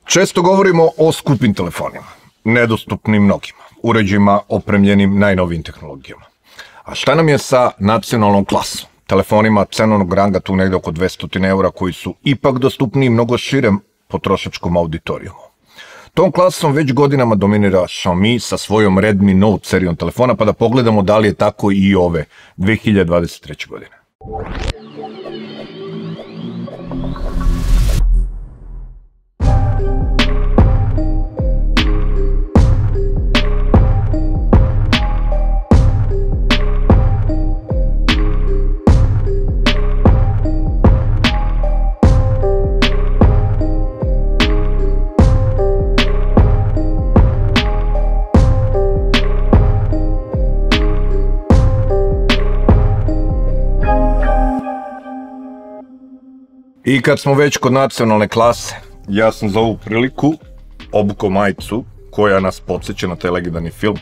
Često govorimo o skupim telefonima, nedostupnim mnogima, uređajima opremljenim najnovijim tehnologijama. A šta nam je sa nacionalnom klasom? Telefonima cenovnog ranga tu negde oko 200 eura koji su ipak dostupniji mnogo širem potrošačkom auditorijumu. Tom klasom već godinama dominira Xiaomi sa svojom Redmi Note serijom telefona, pa da pogledamo da li je tako i ove 2023. godine. I kad smo već kod nacionalne klase, ja sam za ovu priliku obukao majicu koja nas podsjeća na taj legendarni film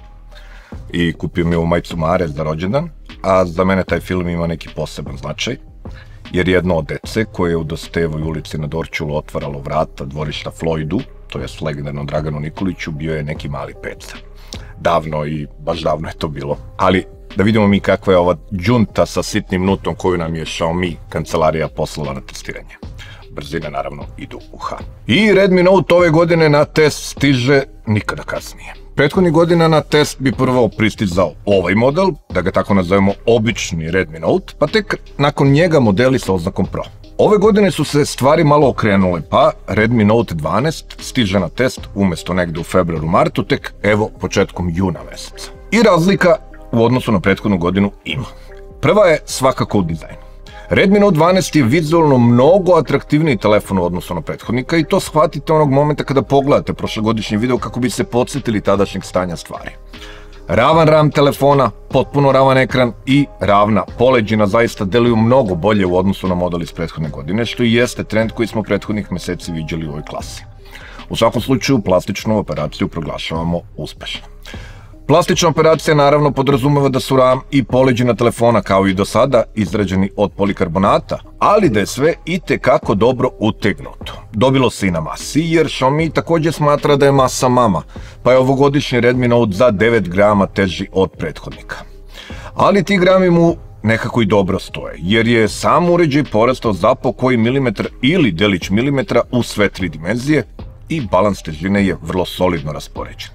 i kupio mi ovu majicu Mare za rođendan, a za mene taj film ima neki poseban značaj, jer jedno od dece koje je u Dositejevoj ulici na Dorćolu otvaralo vrata dvorišta Floydu, to jest legendarnom Draganu Nikoliću, bio je neki mali Peca. Davno i baš davno je to bilo, ali da vidimo mi kakva je ova džunta sa sitnim nutom koju nam je Xiaomi kancelarija poslala na testiranje. Brzine naravno idu u H. I Redmi Note ove godine na test stiže nikada kasnije. Prethodnih godina na test bi prvo pristizao ovaj model, da ga tako nazovemo obični Redmi Note, pa tek nakon njega modeli sa oznakom Pro. Ove godine su se stvari malo okrenule, pa Redmi Note 12 stiže na test umjesto negde u februaru-martu, tek evo početkom juna meseca. I razlika u odnosu na prethodnu godinu ima. Prva je svakako u dizajnu. Redmi Note 12 je vizualno mnogo atraktivniji telefon u odnosu na prethodnika i to shvatite onog momenta kada pogledate prošlogodišnji video kako bi se podsjetili tadašnjeg stanja stvari. Ravan RAM telefona, potpuno ravan ekran i ravna poleđina zaista deluju mnogo bolje u odnosu na model iz prethodne godine, što i jeste trend koji smo prethodnih meseci viđali u ovoj klasi. U svakom slučaju, plastičnu operaciju proglašavamo uspešno. Plastična operacija naravno podrazumeva da su RAM i poleđina telefona kao i do sada izrađeni od polikarbonata, ali da je sve itekako dobro utegnuto. Dobilo se i na masi jer Xiaomi također smatra da je masa mama, pa je ovogodišnji Redmi Note za 9 grama teži od prethodnika. Ali ti grami mu nekako i dobro stoje, jer je sam uređaj porastao za po koji milimetar ili delić milimetra u sve tri dimenzije i balans težine je vrlo solidno raspoređen.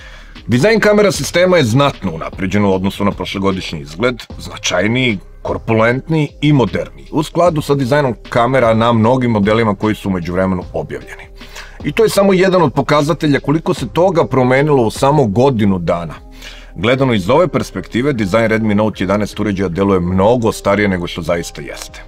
Dizajn kamera sistema je znatno unapređen u odnosu na prošlogodišnji izgled, značajniji, korpulentniji i moderniji, u skladu sa dizajnom kamera na mnogim modelima koji su u međuvremenu objavljeni. I to je samo jedan od pokazatelja koliko se toga promenilo u samo godinu dana. Gledano iz ove perspektive, dizajn Redmi Note 11 uređaja deluje mnogo starije nego što zaista jeste.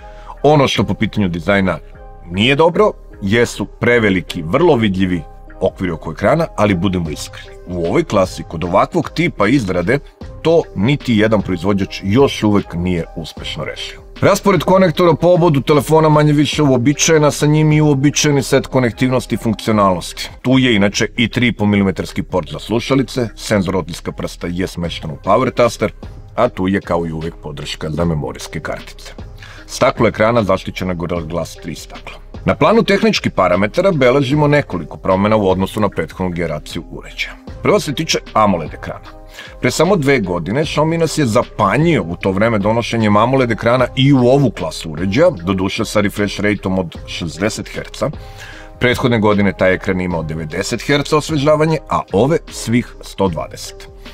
Ono što po pitanju dizajna nije dobro, jesu preveliki, vrlo vidljivi okviri oko ekrana, ali budemo iskreni. U ovoj klasi, kod ovakvog tipa izrade, to niti jedan proizvođač još uvek nije uspešno rešio. Raspored konektora po obodu telefona manje više uobičajena, sa njim i uobičajeni set konektivnosti i funkcionalnosti. Tu je inače i 3,5 mm port za slušalice, senzor otiska prsta je smešten u Power Taster, a tu je kao i uvek podrška za memorijske kartice. Staklo ekrana zaštićeno Gorilla Glass 3 staklo. Na planu tehničkih parametara beležimo nekoliko promjena u odnosu na prethodnu generaciju uređaja. Prva se tiče AMOLED ekrana. Pre samo 2 godine Xiaomi nas je zapanjio u to vreme donošenjem AMOLED ekrana i u ovu klasu uređaja, doduše sa refresh rateom od 60 Hz. Prethodne godine taj ekran imao 90 Hz osvežavanje, a ove svih 120.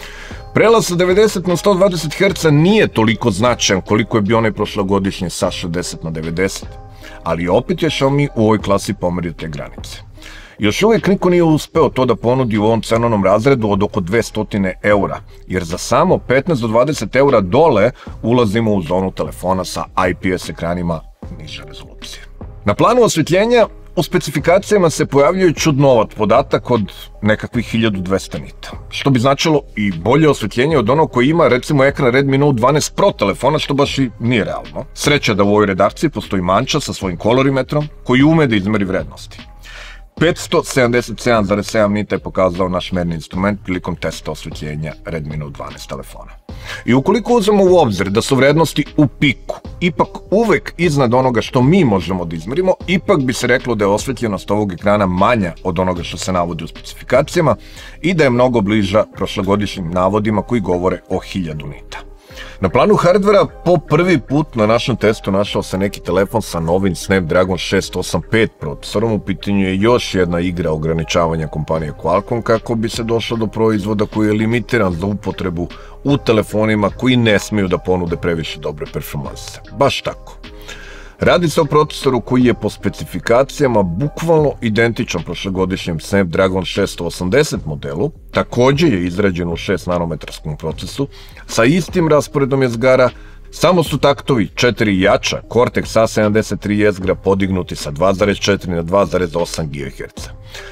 Prelaz sa 90 na 120 Hz nije toliko značajan koliko je bio onaj prošlogodišnji sa 60 na 90, ali opet je Xiaomi u ovoj klasi pomerio te granice. Još uvijek niko nije uspeo to da ponudi u ovom cenovnom razredu od oko 200 eura, jer za samo 15 do 20 eura dole ulazimo u zonu telefona sa IPS ekranima niže rezolucije. Na planu osvetljenja, u specifikacijama se pojavljuje čudnovat podatak od nekakvih 1200 nita, što bi značilo i bolje osvetljenje od onog koji ima recimo ekran Redmi Note 12 Pro telefona, što baš i nije realno. Sreća da u ovoj redakciji postoji Manča sa svojim kolorimetrom koji ume da izmeri vrednosti. 577,7 nita je pokazao naš merni instrument prilikom testa osvetljenja Redmi Note 12 telefona. I ukoliko uzmemo u obzir da su vrednosti u piku ipak uvek iznad onoga što mi možemo da izmerimo, ipak bi se reklo da je osvetljenost ovog ekrana manja od onoga što se navodi u specifikacijama i da je mnogo bliža prošlogodišnjim navodima koji govore o 1000 nita. Na planu hardvera po prvi put na našem testu našao se neki telefon sa novim Snapdragon 685 procesorom. U pitanju je još jedna igra ograničavanja kompanije Qualcomm kako bi se došlo do proizvoda koji je limitiran za upotrebu u telefonima koji ne smiju da ponude previše dobre performanse. Baš tako. Radi se o procesoru koji je po specifikacijama bukvalno identičan prošlogodišnjem Snapdragon 680 modelu, također je izrađen u 6 nanometarskom procesu, sa istim rasporedom jezgara, samo su taktovi 4 jača Cortex A73 jezgra podignuti sa 2.4 na 2.8 GHz.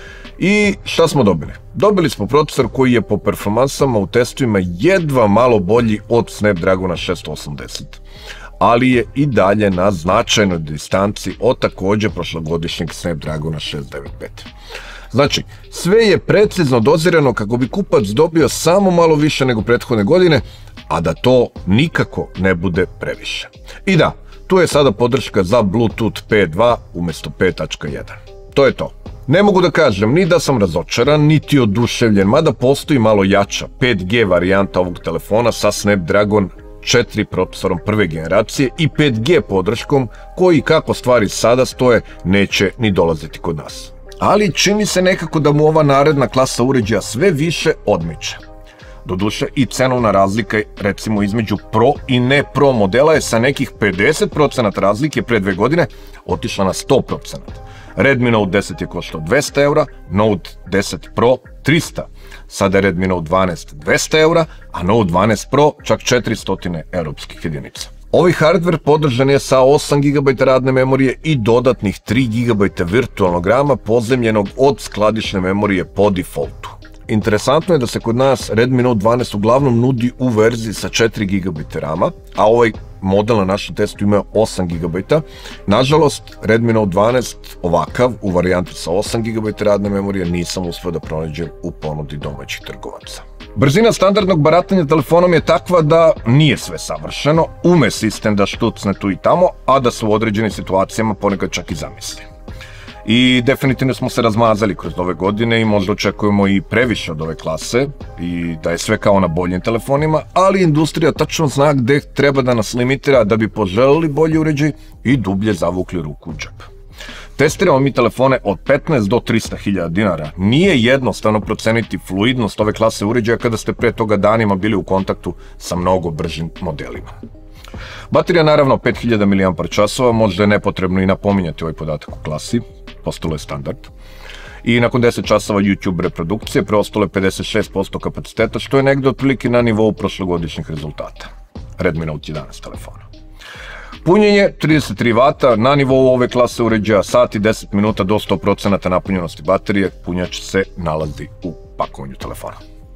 I šta smo dobili? Dobili smo procesor koji je po performansama u testovima jedva malo bolji od Snapdragona 680. Ali je i dalje na značajnoj distanci od također prošlogodišnjeg Snapdragona 695. Znači, sve je precizno dozirano kako bi kupac dobio samo malo više nego prethodne godine, a da to nikako ne bude previše. I da, tu je sada podrška za Bluetooth 5.2 umjesto 5.1. To je to. Ne mogu da kažem ni da sam razočaran, niti oduševljen, mada postoji malo jača 5G varijanta ovog telefona sa Snapdragon 4 procesorom prve generacije i 5G podrškom koji, kako stvari sada stoje, neće ni dolaziti kod nas. Ali čini se nekako da mu ova naredna klasa uređaja sve više odmiče. Doduše i cenovna razlika recimo između Pro i ne Pro modela je sa nekih 50% razlike pre 2 godine otišla na 100%. Redmi Note 10 je koštao 200 €, Note 10 Pro 300, sada je Redmi Note 12 200 €, a Note 12 Pro čak 400 europskih jedinica. Ovaj hardware podržan je sa 8 GB radne memorije i dodatnih 3 GB virtualnog rama pozemljenog od skladišne memorije po defaultu. Interesantno je da se kod nas Redmi Note 12 uglavnom nudi u verziji sa 4 GB rama, a ovaj model na našem testu ima 8 GB. Nažalost, Redmi Note 12 ovakav u varijanti sa 8 GB radne memorije nisam uspio da pronađem u ponudi domaćih trgovaca. Brzina standardnog baratanja telefonom je takva da nije sve savršeno, ume sistem da štucne tu i tamo, a da se u određenim situacijama ponekad čak i zamisli. I definitivno smo se razmazali kroz ove godine i možda očekujemo i previše od ove klase i da je sve kao na boljim telefonima, ali industrija tačno zna gde treba da nas limitira da bi poželili bolji uređaj i dublje zavukli ruku u džep. Testiramo mi telefone od 15 do 300.000 dinara. Nije jednostavno proceniti fluidnost ove klase uređaja kada ste pre toga danima bili u kontaktu sa mnogo bržim modelima. Baterija naravno 5000 mAh, možda je nepotrebno i napominjati ovaj podatak u klasi, postalo je standard. I nakon 10 časova YouTube reprodukcije preostalo je 56% kapaciteta, što je negde otprilike na nivou prošlogodišnjih rezultata. Redmi Note 11 telefona. Punjenje 33 W, na nivou ove klase uređaja sat i 10 minuta do 100% napunjenosti baterije, punjač se nalazi u pakovanju telefona.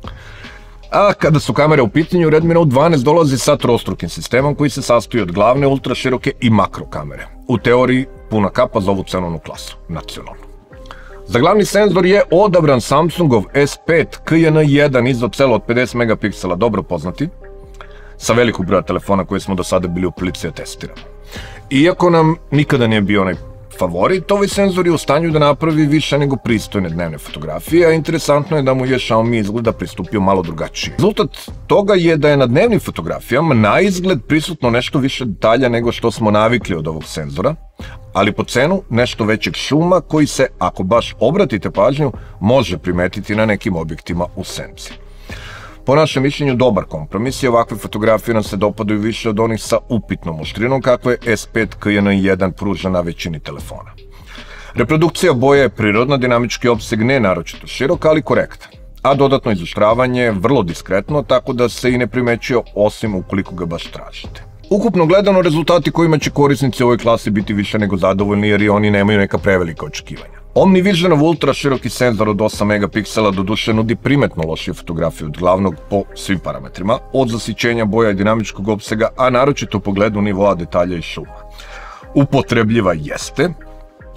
A kada su kamere u pitanju, Redmi Note 12 dolazi sa trostrukim sistemom koji se sastoji od glavne, ultraširoke i makro kamere. U teoriji puna kapa za ovu cenovnu klasu, nacionalnu. Za glavni senzor je odabran Samsungov S5 KN1 izocelo od 50 megapiksela, dobro poznati, sa velikog broja telefona koje smo do sada bili u prilici da testiramo. Iako nam nikada nije bio onaj favorit, ovaj senzor je u stanju da napravi više nego pristojne dnevne fotografije, a interesantno je da mu je Xiaomi izgleda pristupio malo drugačije. Rezultat toga je da je na dnevnim fotografijama na izgled prisutno nešto više detalja nego što smo navikli od ovog senzora, ali po cenu nešto većeg šuma koji se, ako baš obratite pažnju, može primetiti na nekim objektima u senci. Po našem mišljenju dobar kompromis i ovakve fotografije nam se dopadaju više od onih sa upitnom oštrinom kakve S5 KN1 pruža na većini telefona. Reprodukcija boje je prirodna, dinamički opseg ne naročito širok, ali korektan, a dodatno izoštravanje je vrlo diskretno, tako da se i ne primećuje osim ukoliko ga baš tražite. Ukupno gledano, rezultati kojima će korisnici u ovoj klasi biti više nego zadovoljni jer i oni nemaju neka prevelika očekivanja. OmniVisionov ultra široki senzor od 8 megapiksela doduše nudi primetno lošije fotografije od glavnog po svim parametrima, od zasićenja boja i dinamičkog opsega, a naročito u pogledu nivoa detalja i šuma. Upotrebljiva jeste,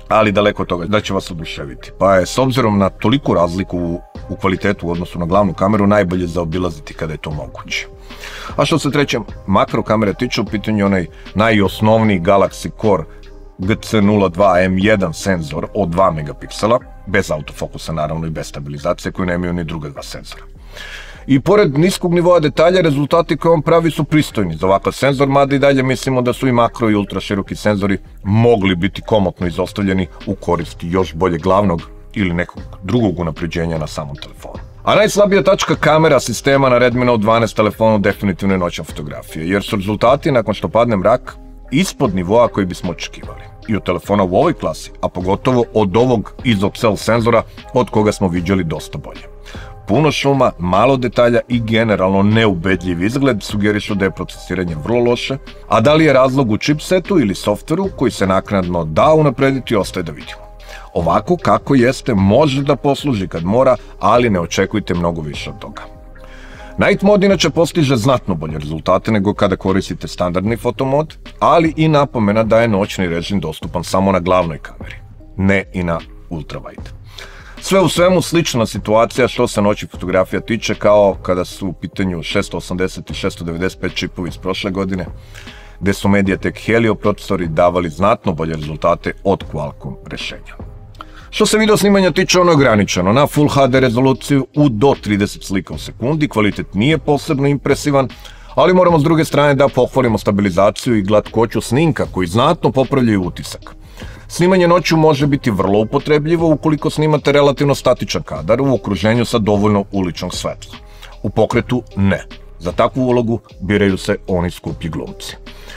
ali daleko od toga da će vas oduševiti. Pa je s obzirom na toliku razliku u kvalitetu u odnosu na glavnu kameru najbolje zaobilaziti kada je to moguće. A što se treće makro kamere tiče, u pitanju onaj najosnovniji Galaxy Core GC02 M1 senzor od 2 megapiksela, bez autofokusa naravno i bez stabilizacije, koji nemaju ni druga dva senzora. I pored niskog nivoa detalja, rezultati koje on pravi su pristojni za ovakav senzor, mada i dalje mislimo da su i makro i ultra široki senzori mogli biti komotno izostavljeni u korist još bolje glavnog ili nekog drugog unapređenja na samom telefonu. A najslabija tačka kamera sistema na Redmi Note 12 telefonu definitivno je noćna fotografija, jer su rezultati nakon što padne mrak ispod nivoa koji bismo očekivali. I od telefona u ovoj klasi, a pogotovo od ovog ISOCELL senzora od koga smo viđali dosta bolje. Puno šuma, malo detalja i generalno neubedljiv izgled sugerišu da je procesiranje vrlo loše, a da li je razlog u chipsetu ili softveru koji se naknadno da unaprediti ostaje da vidimo. Ovako kako jeste može da posluži kad mora, ali ne očekujte mnogo više od toga. Night mod inače postiže znatno bolje rezultate nego kada koristite standardni fotomod, ali i napomena da je noćni režim dostupan samo na glavnoj kameri, ne i na ultrawide. Sve u svemu slična situacija što se noćnih fotografija tiče kao kada su u pitanju 680 i 695 čipovi iz prošle godine, gde su Mediatek Helio procesori davali znatno bolje rezultate od Qualcomm rešenja. Što se video snimanja tiče, ono je ograničeno na Full HD rezoluciju u do 30 slika u sekundi, kvalitet nije posebno impresivan, ali moramo s druge strane da pohvalimo stabilizaciju i glatkoću snimka koji znatno popravljaju utisak. Snimanje noću može biti vrlo upotrebljivo ukoliko snimate relativno statičan kadar u okruženju sa dovoljno uličnog svetla. U pokretu ne. Za takvu ulogu biraju se oni skuplji glumci.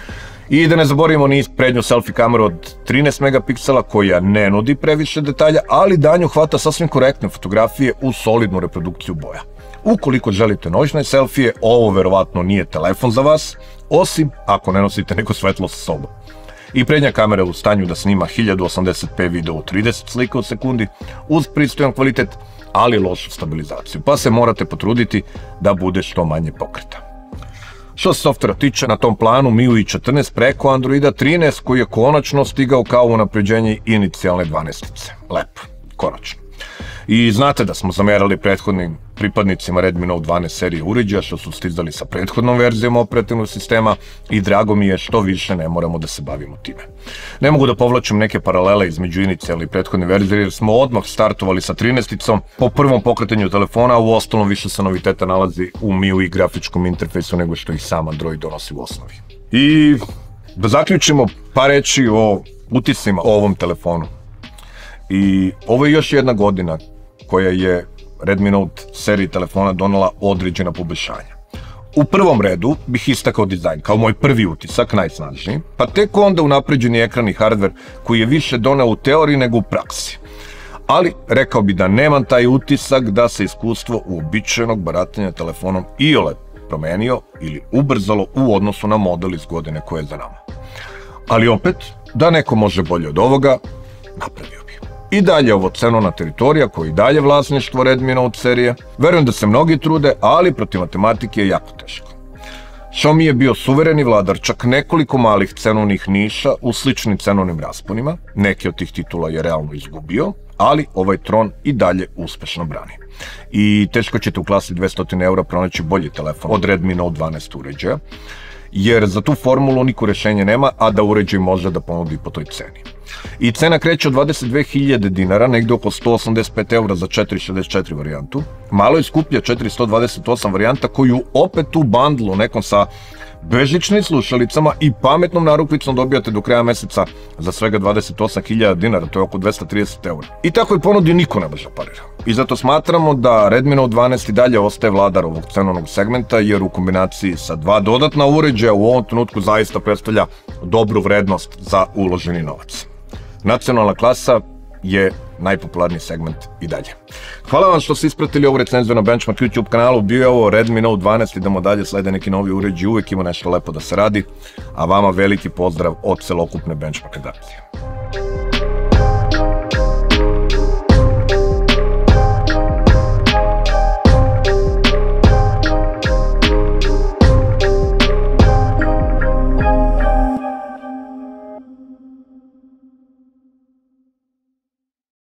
I da ne zaboravimo ni prednju selfie kameru od 13 megapiksela koja ne nudi previše detalja, ali danju hvata sasvim korektne fotografije u solidnu reprodukciju boja. Ukoliko želite noćne selfije, ovo verovatno nije telefon za vas, osim ako ne nosite neko svetlo sa sobom. I prednja kamera je u stanju da snima 1080p video u 30 slika u sekundi uz pristojan kvalitet, ali lošu stabilizaciju, pa se morate potruditi da bude što manje pokreta. Što se softvera tiče, na tom planu MIUI 14 preko Androida 13 koji je konačno stigao kao unapređenje inicijalne 12-ice. Lepo, konačno. I znate da smo zamerali prethodnim pripadnicima Redmi Note 12 serije uređaja što su stizali sa prethodnom verzijom operativnog sistema i drago mi je što više ne moramo da se bavimo time. Ne mogu da povlačim neke paralele između inicijalne i prethodne verzije jer smo odmah startovali sa 13-icom po prvom pokretanju telefona, a u ostalom više se noviteta nalazi u MIUI grafičkom interfejsu nego što ih sam Android donosi u osnovi. I da zaključimo par reči o utiscima o ovom telefonu. I ovo je još jedna godina koja je Redmi Note seriji telefona donela određena poboljšanja. U prvom redu bih istakao dizajn kao moj prvi utisak, najsnažniji, pa tek onda unapređeni ekran i hardver koji je više doneo u teoriji nego u praksi. Ali rekao bi da nemam taj utisak da se iskustvo uobičajenog baratanja telefonom iole promenio ili ubrzalo u odnosu na model iz godine koje je za nama. Ali opet, da neko može bolje od ovoga, napravio bi. I dalje ovo cenovna teritorija koja i dalje vlasništvo Redmi Note serije. Verujem da se mnogi trude, ali protiv matematike je jako teško. Xiaomi je bio suvereni vladar čak nekoliko malih cenovnih niša u sličnim cenovnim rasponima. Neki od tih titula je realno izgubio, ali ovaj tron i dalje uspešno brani. I teško ćete u klasi 200 eura pronaći bolji telefon od Redmi Note 12 uređaja, jer za tu formulu niko rešenje nema, a da uređaj može da ponudi po toj ceni. I cena kreće od 22.000 dinara, negde oko 185 eura za 464 varijantu. Malo je skuplja 428 varijanta koju opet u bandlu nekom sa bežičnim slušalicama i pametnom narukvicom dobijate do kraja meseca za svega 28.000 dinara, to je oko 230 eura. I tako je ponudi niko ne može parira. I zato smatramo da Redmi Note 12 i dalje ostaje vladar ovog cenovnog segmenta, jer u kombinaciji sa dva dodatna uređaja u ovom trenutku zaista predstavlja dobru vrednost za uloženi novac. Nacionalna klasa je najpopularniji segment i dalje. Hvala vam što ste ispratili ovu recenziju na Benchmark YouTube kanalu. Bio je ovo Redmi Note 12, idemo dalje, slede neki novi uređaji, uvek ima nešto lepo da se radi, a vama veliki pozdrav od celokupne Benchmark redakcije.